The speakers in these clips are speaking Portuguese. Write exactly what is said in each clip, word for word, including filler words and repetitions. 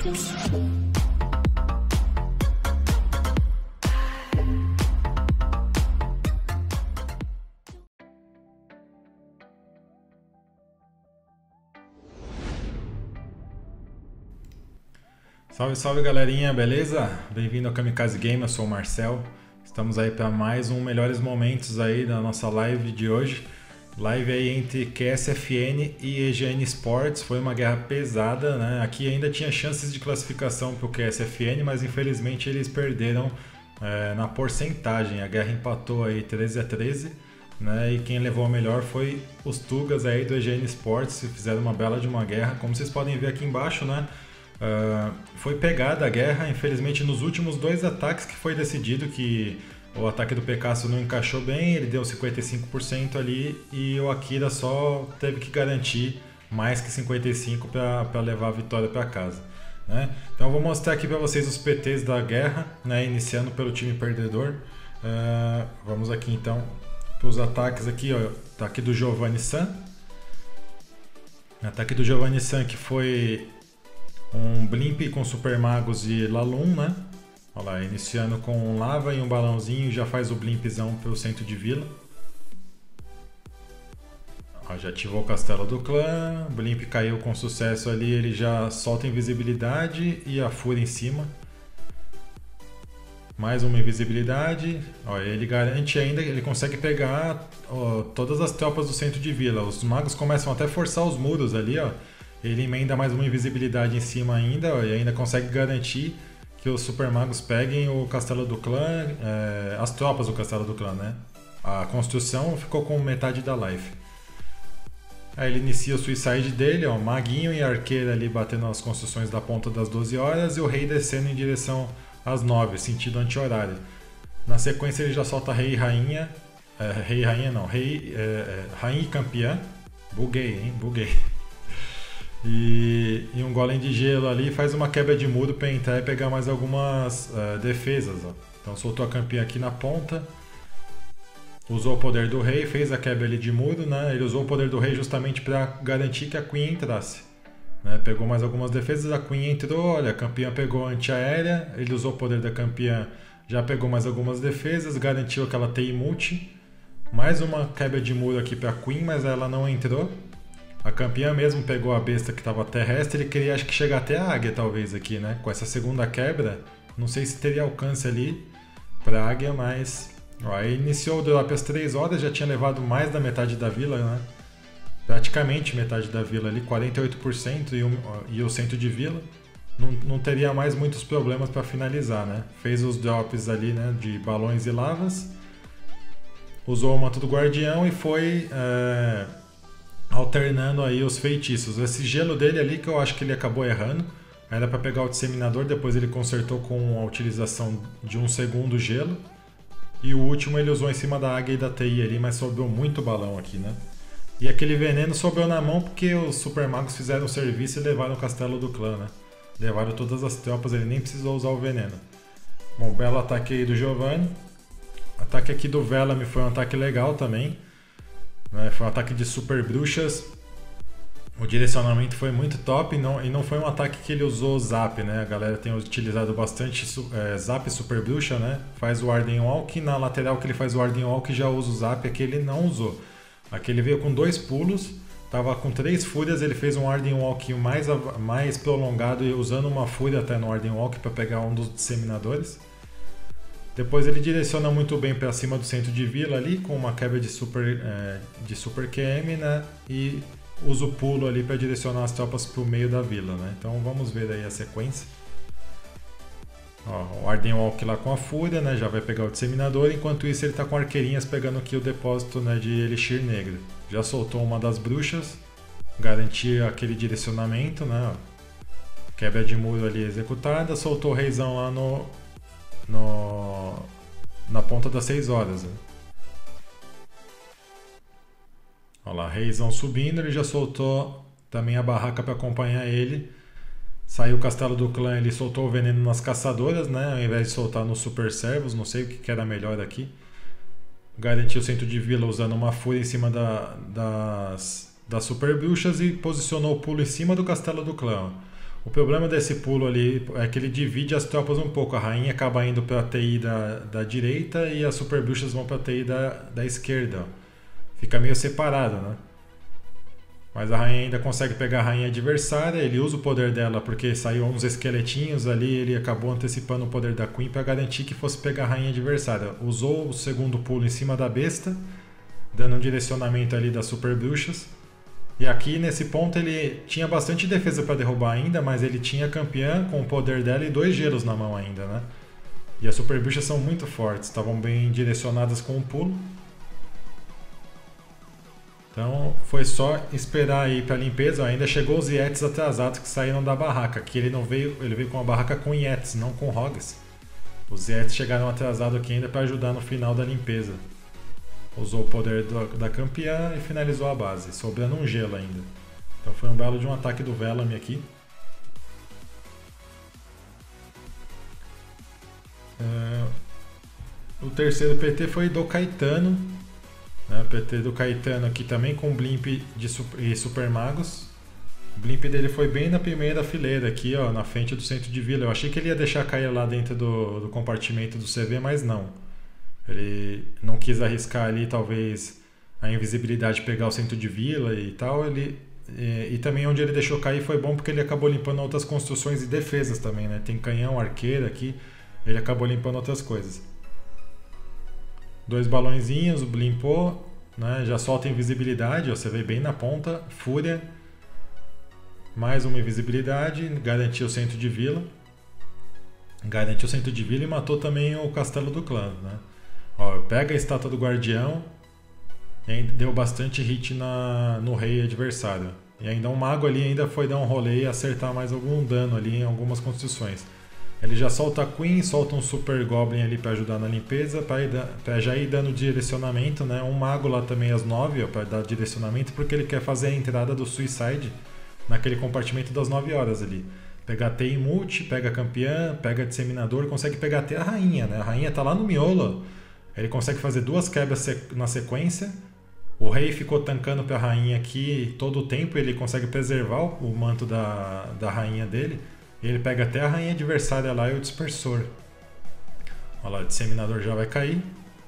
Salve, salve galerinha, beleza? Bem-vindo ao Kamikaze Game, eu sou o Marcel. Estamos aí para mais um Melhores Momentos aí da nossa live de hoje. Live aí entre Q S F N e E G N Sports, foi uma guerra pesada, né? Aqui ainda tinha chances de classificação para o Q S F N, mas infelizmente eles perderam é, na porcentagem. A guerra empatou aí treze a treze, né? E quem levou a melhor foi os Tugas aí do E G N Sports, fizeram uma bela de uma guerra. Como vocês podem ver aqui embaixo, né? Uh, foi pegada a guerra, infelizmente nos últimos dois ataques que foi decidido que o ataque do Picasso não encaixou bem, ele deu cinquenta e cinco por cento ali e o Akira só teve que garantir mais que cinquenta e cinco por cento para levar a vitória para casa, né? Então eu vou mostrar aqui para vocês os P Ts da guerra, né? Iniciando pelo time perdedor. Uh, vamos aqui então para os ataques aqui, ó, ataque do Giovanni San, ataque do Giovanni San que foi um Blimp com Super Magos e Lalum, né? Olha lá, iniciando com um Lava e um balãozinho, já faz o Blimpzão pelo centro de vila. Ó, já ativou o Castelo do Clã, o Blimp caiu com sucesso ali, ele já solta invisibilidade e a Fúria em cima. Mais uma invisibilidade. Ó, ele garante ainda, ele consegue pegar ó, todas as tropas do centro de vila. Os magos começam até a forçar os muros ali, ó. Ele emenda mais uma invisibilidade em cima ainda, ó, e ainda consegue garantir que os Super Magos peguem o Castelo do Clã, é, as tropas do Castelo do Clã, né? A construção ficou com metade da life. Aí ele inicia o suicide dele, ó, Maguinho e Arqueira ali batendo as construções da ponta das doze horas e o Rei descendo em direção às nove, sentido anti-horário. Na sequência ele já solta Rei e Rainha, é, Rei e Rainha não, Rei, é, é, Rainha e Campeã. Buguei, hein? Buguei. E, e um golem de gelo ali faz uma quebra de muro para entrar e pegar mais algumas uh, defesas. Ó. Então soltou a campeã aqui na ponta, usou o poder do rei, fez a quebra ali de muro, né? Ele usou o poder do rei justamente para garantir que a Queen entrasse, né? Pegou mais algumas defesas, a Queen entrou, olha, a campeã pegou antiaérea, ele usou o poder da campeã, já pegou mais algumas defesas, garantiu aquela T I multi, mais uma quebra de muro aqui para a Queen, mas ela não entrou. A campeã mesmo pegou a besta que estava terrestre, ele queria acho que chegar até a águia talvez aqui, né? Com essa segunda quebra, não sei se teria alcance ali para a águia, mas... Ó, aí iniciou o drop às três horas, já tinha levado mais da metade da vila, né? Praticamente metade da vila ali, quarenta e oito por cento e, um, e o centro de vila. Não, não teria mais muitos problemas para finalizar, né? Fez os drops ali, né? De balões e lavas. Usou o manto do guardião e foi... É... alternando aí os feitiços. Esse gelo dele ali que eu acho que ele acabou errando. Era para pegar o disseminador, depois ele consertou com a utilização de um segundo gelo. E o último ele usou em cima da águia e da T I ali, mas sobrou muito balão aqui, né? E aquele veneno sobrou na mão porque os Super Magos fizeram o serviço e levaram o Castelo do Clã, né? Levaram todas as tropas, ele nem precisou usar o veneno. Bom, belo ataque aí do Giovanni. Ataque aqui do Velami foi um ataque legal também. Foi um ataque de super bruxas. O direcionamento foi muito top e não, e não foi um ataque que ele usou zap, né? A galera tem utilizado bastante é, zap super bruxa, né? Faz o Arden Walk, na lateral que ele faz o Arden Walk já usa o zap, aqui ele não usou. Aqui ele veio com dois pulos, tava com três fúrias, ele fez um Arden Walk mais, mais prolongado e usando uma fúria até no Arden Walk para pegar um dos disseminadores. Depois ele direciona muito bem para cima do centro de vila ali, com uma quebra de super, é, de super Q M, né? E usa o pulo ali para direcionar as tropas para o meio da vila, né? Então vamos ver aí a sequência. Ó, o Arden Walk lá com a fúria, né? Já vai pegar o disseminador, enquanto isso ele está com arqueirinhas pegando aqui o depósito, né, de Elixir Negro. Já soltou uma das bruxas, garantir aquele direcionamento, né? Quebra de muro ali executada, soltou o reizão lá no... No, na ponta das seis horas. Né? Olha lá, Reizão subindo, ele já soltou também a barraca para acompanhar ele. Saiu o Castelo do Clã, ele soltou o veneno nas caçadoras, né? Ao invés de soltar nos super servos, não sei o que, que era melhor aqui. Garantiu o centro de vila usando uma fúria em cima da, das, das super bruxas e posicionou o pulo em cima do Castelo do Clã. O problema desse pulo ali é que ele divide as tropas um pouco. A rainha acaba indo para a T I da, da direita e as super bruxas vão para a T I da, da esquerda. Ó. Fica meio separado, né? Mas a rainha ainda consegue pegar a rainha adversária. Ele usa o poder dela porque saiu uns esqueletinhos ali. Ele acabou antecipando o poder da Queen para garantir que fosse pegar a rainha adversária. Usou o segundo pulo em cima da besta, dando um direcionamento ali das super bruxas. E aqui nesse ponto ele tinha bastante defesa para derrubar ainda, mas ele tinha a campeã com o poder dela e dois gelos na mão ainda, né? E as super bruxas são muito fortes, estavam bem direcionadas com o pulo. Então foi só esperar aí para limpeza. Ainda chegou os Yetis atrasados que saíram da barraca. Aqui ele não veio, ele veio com a barraca com Yetis, não com Hogs. Os Yetis chegaram atrasados aqui ainda para ajudar no final da limpeza. Usou o poder do, da campeã e finalizou a base, sobrando um gelo ainda. Então foi um belo de um ataque do Velami aqui. Uh, o terceiro P T foi do Caetano. Né? P T do Caetano aqui também com Blimp de super, e Super Magos. O Blimp dele foi bem na primeira fileira aqui, ó, na frente do centro de vila. Eu achei que ele ia deixar cair lá dentro do, do compartimento do C V, mas não. Ele não quis arriscar ali, talvez, a invisibilidade pegar o centro de vila e tal. Ele, e, e também onde ele deixou cair foi bom porque ele acabou limpando outras construções e defesas também, né? Tem canhão, arqueira aqui, ele acabou limpando outras coisas. Dois balõezinhos, limpou, né? Já solta invisibilidade, ó, você vê bem na ponta, fúria. Mais uma invisibilidade, garantiu o centro de vila. Garantiu o centro de vila e matou também o castelo do clã, né? Ó, pega a estátua do guardião e ainda deu bastante hit na, no rei adversário. E ainda um mago ali ainda foi dar um rolê e acertar mais algum dano ali em algumas construções. Ele já solta a Queen, solta um Super Goblin ali para ajudar na limpeza, para já ir dando direcionamento, né? Um mago lá também às nove para dar direcionamento, porque ele quer fazer a entrada do Suicide naquele compartimento das nove horas ali. Pega a T I multi, pega a campeã, pega disseminador, consegue pegar até a rainha, né? A rainha tá lá no miolo. Ele consegue fazer duas quebras na sequência. O rei ficou tancando para a rainha aqui todo o tempo. Ele consegue preservar o manto da, da rainha dele. E ele pega até a rainha adversária lá e o dispersor. Olha lá, o disseminador já vai cair.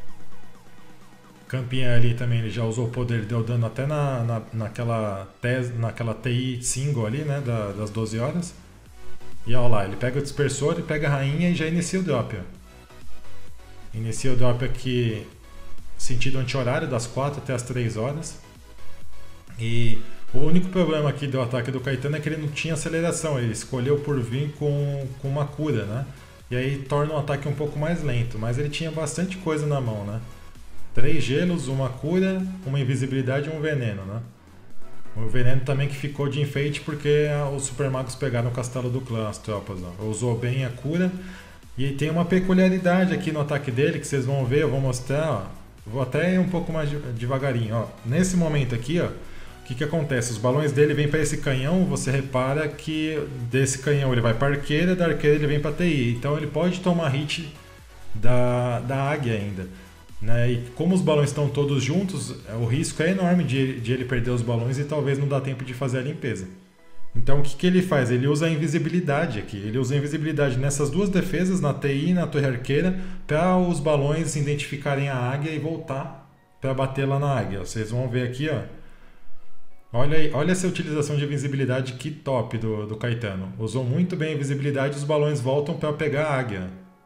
Campeã ali também, ele já usou o poder, deu dano até na, na, naquela, tes, naquela T I single ali, né? Da, das doze horas. E olha lá, ele pega o dispersor, ele pega a rainha e já inicia o drop, ó. Inicia o drop aqui sentido anti-horário, das quatro até as três horas. E o único problema aqui do ataque do Caetano é que ele não tinha aceleração. Ele escolheu por vir com, com uma cura, né? E aí torna o ataque um pouco mais lento. Mas ele tinha bastante coisa na mão, né? Três gelos, uma cura, uma invisibilidade e um veneno, né? O veneno também que ficou de enfeite porque os Super Magos pegaram o castelo do clã, as tropas, ó. Usou bem a cura. E tem uma peculiaridade aqui no ataque dele que vocês vão ver, eu vou mostrar, ó. Vou até ir um pouco mais devagarinho, ó. Nesse momento aqui, ó, o que que acontece? Os balões dele vêm para esse canhão, você repara que desse canhão ele vai para a arqueira, da arqueira ele vem para a T I. Então ele pode tomar hit da, da águia ainda, né? E como os balões estão todos juntos, o risco é enorme de, de ele perder os balões e talvez não dá tempo de fazer a limpeza. Então o que, que ele faz? Ele usa a invisibilidade aqui. Ele usa a invisibilidade nessas duas defesas, na T I e na torre arqueira, para os balões identificarem a águia e voltar para bater lá na águia. Vocês vão ver aqui, ó. Olha, aí, olha essa utilização de invisibilidade que top do, do Caetano. Usou muito bem a invisibilidade e os balões voltam para pegar a águia.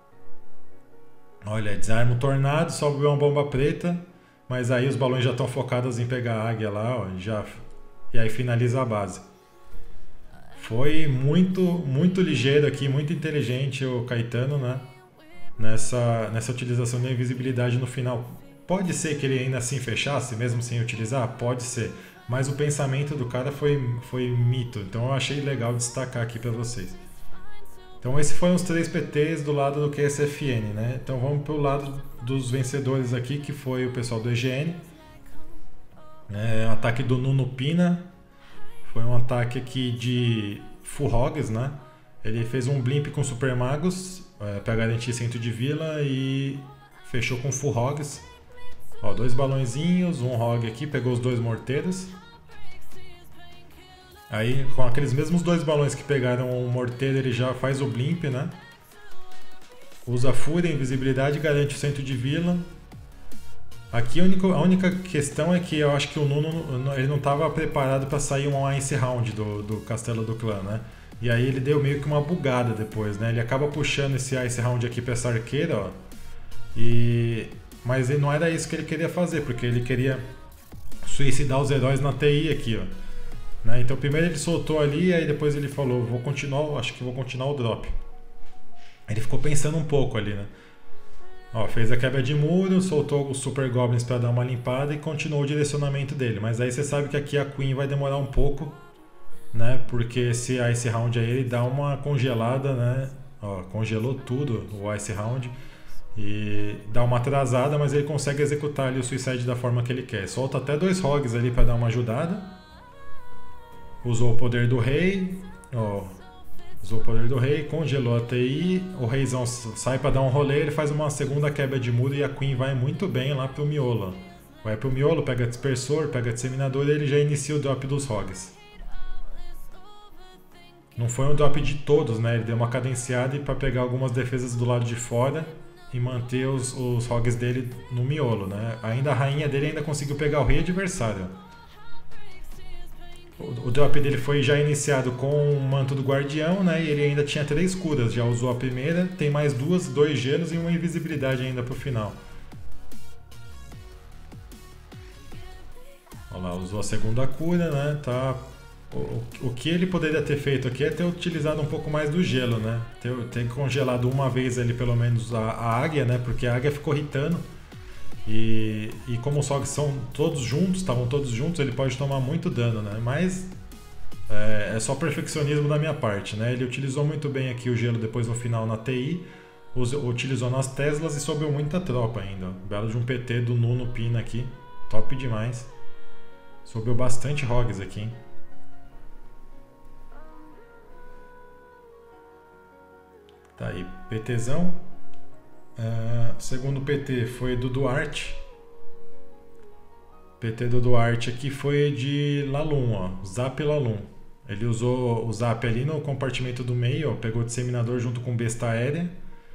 Olha, desarma o tornado, sobe uma bomba preta, mas aí os balões já estão focados em pegar a águia lá, ó, já, e aí finaliza a base. Foi muito, muito ligeiro aqui, muito inteligente o Caetano, né? Nessa, nessa utilização da invisibilidade no final. Pode ser que ele ainda assim fechasse, mesmo sem utilizar? Pode ser. Mas o pensamento do cara foi, foi mito. Então eu achei legal destacar aqui para vocês. Então esses foram os três P Ts do lado do Q S F N, né? Então vamos para o lado dos vencedores aqui, que foi o pessoal do E G N. É, ataque do Nuno Pina. Foi um ataque aqui de Full Hogs, né? Ele fez um Blimp com Super Magos é, para garantir centro de vila e fechou com Full Hogs. Ó, dois balõezinhos, um Hog aqui, pegou os dois morteiros. Aí, com aqueles mesmos dois balões que pegaram o morteiro, ele já faz o blimp, né? Usa fúria, invisibilidade, garante o centro de vila. Aqui a única, a única questão é que eu acho que o Nuno ele não estava preparado para sair um Ice Round do, do Castelo do Clã, né? E aí ele deu meio que uma bugada depois, né? Ele acaba puxando esse Ice Round aqui para essa arqueira, ó. E... Mas ele não era isso que ele queria fazer, porque ele queria suicidar os heróis na T I aqui, ó. Né? Então primeiro ele soltou ali, e aí depois ele falou, vou continuar, acho que vou continuar o drop. Ele ficou pensando um pouco ali, né? Ó, fez a quebra de muro, soltou os Super Goblins para dar uma limpada e continuou o direcionamento dele. Mas aí você sabe que aqui a Queen vai demorar um pouco, né? Porque esse Ice Round aí ele dá uma congelada, né? Ó, congelou tudo o Ice Round e dá uma atrasada, mas ele consegue executar ali o Suicide da forma que ele quer. Solta até dois Rogues ali para dar uma ajudada. Usou o poder do rei, ó. Usou o poder do rei, congelou a T I, o reizão sai para dar um rolê, ele faz uma segunda quebra de muro e a Queen vai muito bem lá pro miolo. Vai pro miolo, pega dispersor, pega disseminador e ele já inicia o drop dos Rogues. Não foi um drop de todos, né? Ele deu uma cadenciada para pegar algumas defesas do lado de fora e manter os, os Rogues dele no miolo, né? Ainda a rainha dele ainda conseguiu pegar o rei adversário. O drop dele foi já iniciado com o manto do guardião, né? E ele ainda tinha três curas, já usou a primeira, tem mais duas, dois gelos e uma invisibilidade ainda pro final. Olha lá, usou a segunda cura, né? Tá. O, o que ele poderia ter feito aqui é ter utilizado um pouco mais do gelo, né? Ter, ter congelado uma vez ali pelo menos a, a águia, né? Porque a águia ficou irritando. E, e como os Rogues são todos juntos, estavam todos juntos, ele pode tomar muito dano, né? Mas é, é só perfeccionismo da minha parte, né? Ele utilizou muito bem aqui o gelo depois no final na T I, usou, utilizou nas Teslas e sobrou muita tropa ainda. Belo de um P T do Nuno Pina aqui, top demais. Sobrou bastante Rogues aqui, hein? Tá aí, PTzão. Uh, segundo P T foi do Duarte. P T do Duarte aqui foi de Lalum, ó, Zap Lalum. Ele usou o Zap ali no compartimento do meio, ó, pegou o disseminador junto com besta aérea.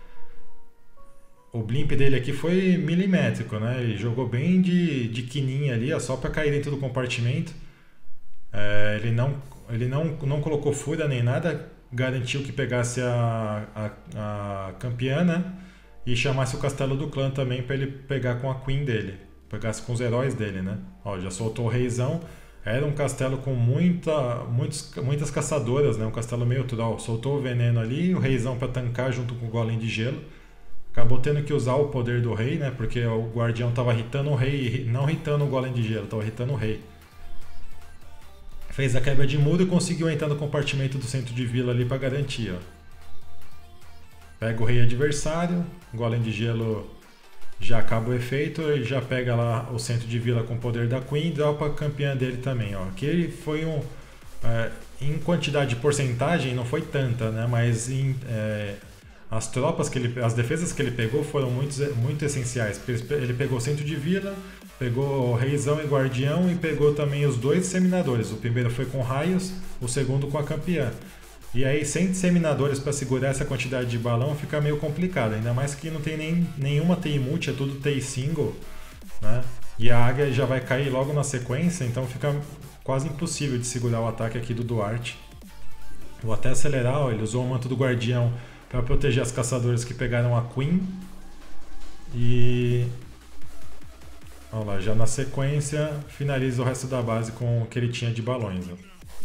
O blimp dele aqui foi milimétrico, né? Ele jogou bem de, de quininha ali, ó, só para cair dentro do compartimento. É, ele não, ele não, não colocou fúria nem nada, garantiu que pegasse a, a, a campeã, né? E chamasse o Castelo do Clã também para ele pegar com a Queen dele. Pegasse com os heróis dele, né? Ó, já soltou o reizão. Era um castelo com muita, muitos, muitas caçadoras, né? Um castelo meio troll. Soltou o veneno ali, o reizão para tancar junto com o golem de gelo. Acabou tendo que usar o poder do rei, né? Porque o guardião tava hitando o rei, não hitando o golem de gelo, tava hitando o rei. Fez a quebra de muro e conseguiu entrar no compartimento do centro de vila ali para garantir, ó. Pega o rei adversário, o golem de gelo já acaba o efeito, ele já pega lá o centro de vila com o poder da Queen e dropa a campeã dele também, ó. Aqui ele foi um... É, em quantidade de porcentagem não foi tanta, né? Mas em, é, as tropas que ele... as defesas que ele pegou foram muito, muito essenciais. Ele pegou o centro de vila, pegou o reizão e guardião e pegou também os dois disseminadores. O primeiro foi com raios, o segundo com a campeã. E aí, sem disseminadores para segurar essa quantidade de balão, fica meio complicado. Ainda mais que não tem nem, nenhuma T I multi, é tudo T I single, né? E a águia já vai cair logo na sequência, então fica quase impossível de segurar o ataque aqui do Duarte. Vou até acelerar, ó, ele usou o manto do guardião para proteger as caçadoras que pegaram a Queen. E... olha lá, já na sequência, finaliza o resto da base com o que ele tinha de balões, ó.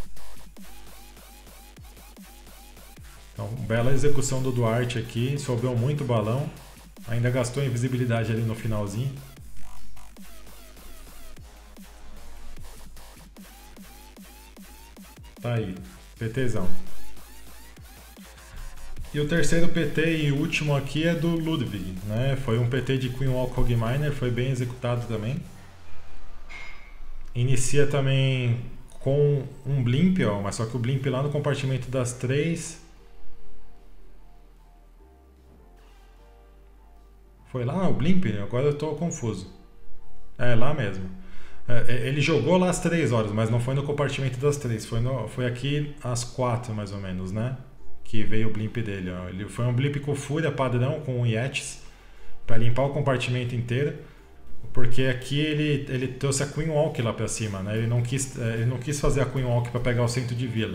Então, bela execução do Duarte aqui, sobrou muito balão, ainda gastou invisibilidade ali no finalzinho. Tá aí, PTzão. E o terceiro P T e último aqui é do Ludwig, né? Foi um P T de Queen Walk Hogminer, foi bem executado também. Inicia também com um blimp, ó, mas só que o blimp lá no compartimento das três... Foi lá o blimp? Agora eu tô confuso. É, lá mesmo. É, ele jogou lá às três horas, mas não foi no compartimento das três, foi, no, foi aqui às quatro mais ou menos, né? Que veio o blimp dele. Ó. Ele foi um blimp com fúria padrão, com Yetis, para limpar o compartimento inteiro, porque aqui ele, ele trouxe a Queen Walk lá para cima, né? Ele não quis, ele não quis fazer a Queen Walk para pegar o centro de vila.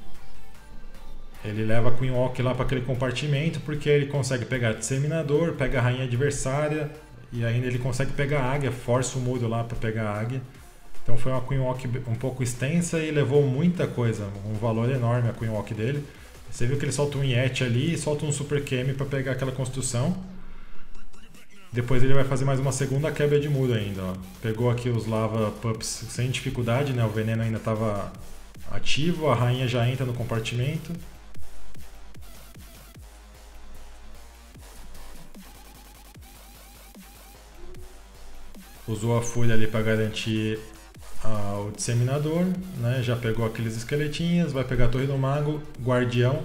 Ele leva a Queen Walk lá para aquele compartimento porque ele consegue pegar disseminador, pega a rainha adversária e ainda ele consegue pegar a águia, força o muro lá para pegar a águia. Então foi uma Queen Walk um pouco extensa e levou muita coisa, um valor enorme a Queen Walk dele. Você viu que ele solta um Yeti ali e solta um Super Kemi para pegar aquela construção. Depois ele vai fazer mais uma segunda quebra de muro ainda. Ó. Pegou aqui os Lava Pups sem dificuldade, né? O veneno ainda estava ativo, a rainha já entra no compartimento. Usou a fúria ali para garantir ah, o disseminador, né? Já pegou aqueles esqueletinhos, vai pegar a torre do mago, guardião.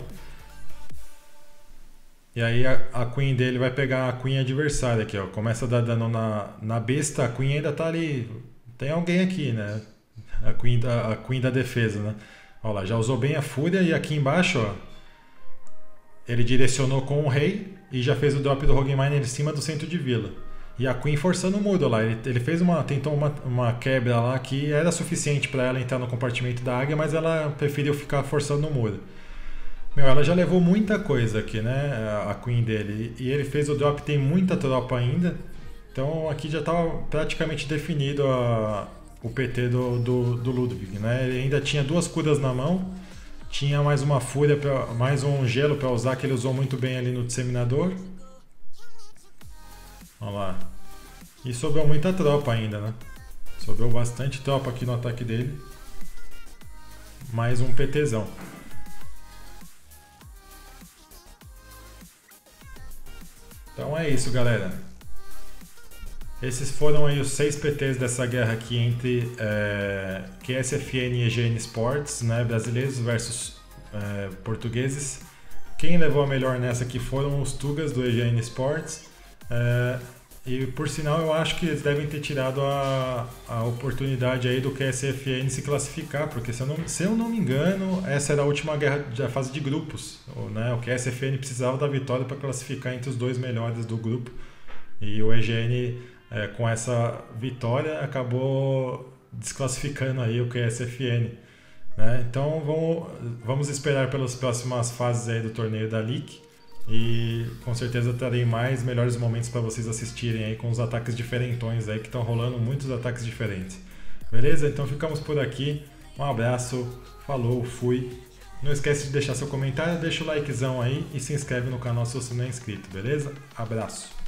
E aí a, a Queen dele vai pegar a Queen adversária aqui, ó. Começa a dar dano na, na besta, a Queen ainda tá ali. Tem alguém aqui, né? A Queen da, a Queen da defesa, né? Olha lá, já usou bem a fúria e aqui embaixo, ó. Ele direcionou com o rei e já fez o drop do Rogue Miner em cima do centro de vila. E a Queen forçando o muro lá. Ele, ele fez uma, tentou uma, uma quebra lá que era suficiente para ela entrar no compartimento da águia, mas ela preferiu ficar forçando o muro. Meu, ela já levou muita coisa aqui, né? A Queen dele. E ele fez o drop, tem muita tropa ainda. Então aqui já estava praticamente definido a, o P T do, do, do Ludwig, né? Ele ainda tinha duas curas na mão. Tinha mais uma fúria, pra, mais um gelo para usar, que ele usou muito bem ali no disseminador. Olha lá. E sobrou muita tropa ainda, né? Sobrou bastante tropa aqui no ataque dele. Mais um PTzão. Então é isso, galera. Esses foram aí os seis P Ts dessa guerra aqui entre é, Q S F N e E G N Sports, né? Brasileiros versus é, portugueses. Quem levou a melhor nessa aqui foram os Tugas do E G N Sports. É, e por sinal eu acho que eles devem ter tirado a, a oportunidade aí do Q S F N se classificar, porque se eu não, se eu não me engano, essa era a última guerra da fase de grupos, né? O Q S F N precisava da vitória para classificar entre os dois melhores do grupo, e o E G N é, com essa vitória acabou desclassificando aí o Q S F N, né? Então vamos, vamos esperar pelas próximas fases aí do torneio da League. E com certeza trarei mais melhores momentos para vocês assistirem aí com os ataques diferentões aí que estão rolando, muitos ataques diferentes. Beleza? Então ficamos por aqui. Um abraço, falou, fui. Não esquece de deixar seu comentário, deixa o likezão aí e se inscreve no canal se você não é inscrito, beleza? Abraço!